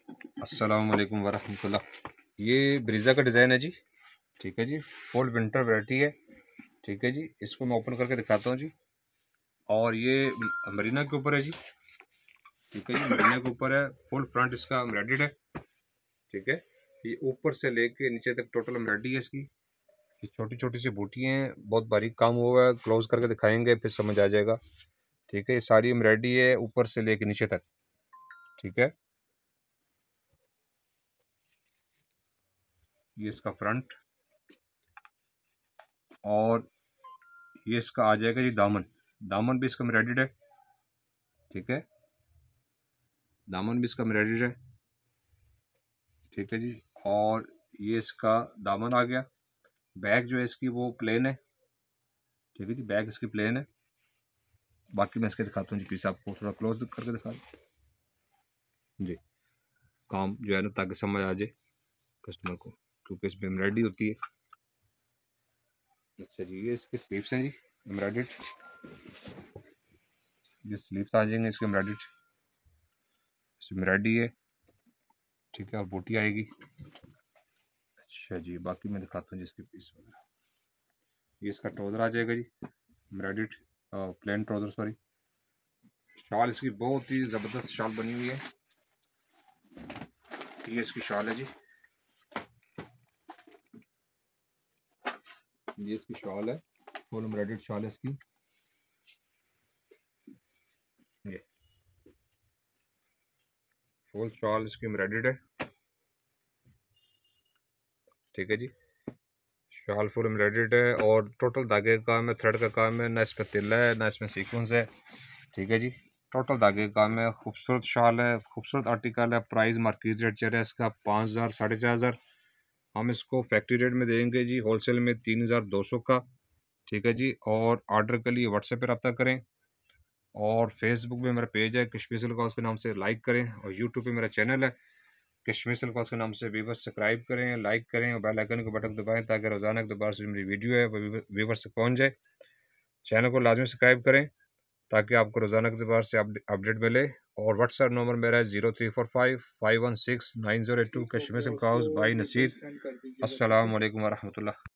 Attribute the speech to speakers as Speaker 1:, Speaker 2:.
Speaker 1: अस्सलाम वालेकुम वरहमतुल्लाह। ये ब्रीज़ा का डिज़ाइन है जी। ठीक है जी, फुल विंटर वैरायटी है। ठीक है जी, इसको मैं ओपन करके दिखाता हूँ जी। और ये मरीना के ऊपर है जी। ठीक है जी, मरीना के ऊपर है, फुल फ्रंट इसका एम्ब्रॉयडर्ड है। ठीक है, ये ऊपर से लेके नीचे तक टोटल एम्ब्रॉयडरी है इसकी। ये छोटी छोटी सी बूटियाँ हैं, बहुत बारीक काम हुआ है, क्लोज करके दिखाएंगे फिर समझ आ जाएगा। ठीक है, ये सारी एम्ब्रॉयडरी है ऊपर से लेके नीचे तक। ठीक है, ये इसका फ्रंट, और ये इसका आ जाएगा जी दामन। दामन भी इसका एम्ब्रॉयडर्ड है। ठीक है, दामन भी इसका एम्ब्रॉयडर्ड है। ठीक है जी, और ये इसका दामन आ गया। बैक जो है इसकी वो प्लेन है। ठीक है जी, बैक इसकी प्लेन है। बाकी मैं इसके दिखाता हूँ जी पीस, आपको थोड़ा क्लोज करके दिखा दूँ जी। काम जो है ना, ताकि समझ आ जाए कस्टमर को, क्योंकि इसमें एम्ब्रॉयडरी होती है। अच्छा जी, ये इसके स्लीव्स हैं जी एम्ब्रॉयडर्ड। ये स्लीव्स आ जाएंगे इसके एम्ब्रॉयडर्ड, इसमें एम्ब्रॉयडरी है। ठीक है, और बूटी आएगी। अच्छा जी, बाकी मैं दिखाता हूँ जी इसके पीस वगैरह। ये इसका ट्राउज़र आ जाएगा जी एम्ब्रॉयडर्ड, प्लेन ट्राउज़र सॉरी। शाल इसकी बहुत ही ज़बरदस्त शाल बनी हुई है। ये इसकी शाल है जी, ये इसकी शाल है, फुल एम्ब्रॉयडर्ड शाल है इसकी। ये फुल शाल इसकी एम्ब्रॉयडर्ड है। ठीक है जी, शाल फुल एम्ब्रॉयडर्ड है, और टोटल धागे का काम है, थ्रेड का काम है, ना इसमें तिल्ला है ना इसमें सीक्वेंस है। ठीक है जी, टोटल धागे का काम है। खूबसूरत शाल है, खूबसूरत आर्टिकल है। प्राइस मार्केट रेट चल रहा है इसका 5000 4500। हम इसको फैक्ट्री रेट में देंगे जी, होलसेल में 3200 का। ठीक है जी, और ऑर्डर के लिए व्हाट्सएप पर रब्ता करें, और फेसबुक पे मेरा पेज है कश्मीर सिल्क के नाम से, लाइक करें, और यूट्यूब पे मेरा चैनल है कश्मीर सिल्क के नाम से। व्यूवर सब्सक्राइब करें, लाइक करें, और बेल आइकन को बटन दबाएं, ताकि रोजाना के दोबारा से मेरी वीडियो है वो व्यूवर से पहुंच जाए। चैनल को लाजमी सब्सक्राइब करें, ताकि आपको रोजाना के दोबारा से अपडेट मिले। और व्हाट्सएप नंबर मेरा है 0345 516 9082। Kashmir silk house by Naseer. अस्सलाम वालेकुम वरहमतुल्लाह।